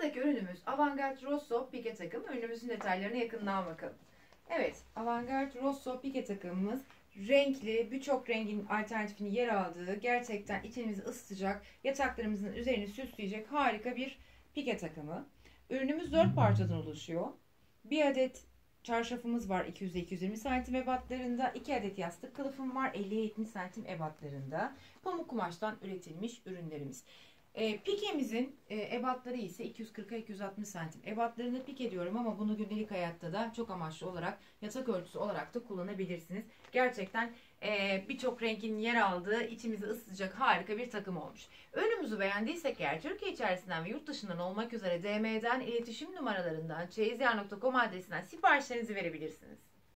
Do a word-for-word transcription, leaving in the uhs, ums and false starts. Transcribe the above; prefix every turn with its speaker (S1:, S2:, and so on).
S1: Sıradaki ürünümüz Avantgarde Rosso pike takım. Ürünümüzün detaylarına yakından bakalım. Evet, Avantgarde Rosso pike takımımız renkli, birçok rengin alternatifini yer aldığı, gerçekten içimizi ısıtacak, yataklarımızın üzerini süsleyecek harika bir pike takımı. Ürünümüz dört parçadan oluşuyor. Bir adet çarşafımız var iki yüz iki yüz yirmi santim ebatlarında. iki adet yastık kılıfım var elli yetmiş santim ebatlarında. Pamuk kumaştan üretilmiş ürünlerimiz. E, pikemizin e, ebatları ise iki yüz kırka iki yüz altmış santim ebatlarında pike diyorum ama bunu gündelik hayatta da çok amaçlı olarak yatak örtüsü olarak da kullanabilirsiniz. Gerçekten e, birçok rengin yer aldığı, içimizi ısıtacak harika bir takım olmuş. Ürünümüzü beğendiysek eğer Türkiye içerisinden ve yurt dışından olmak üzere D M'den, iletişim numaralarından, çeyizyar nokta com adresinden siparişlerinizi verebilirsiniz.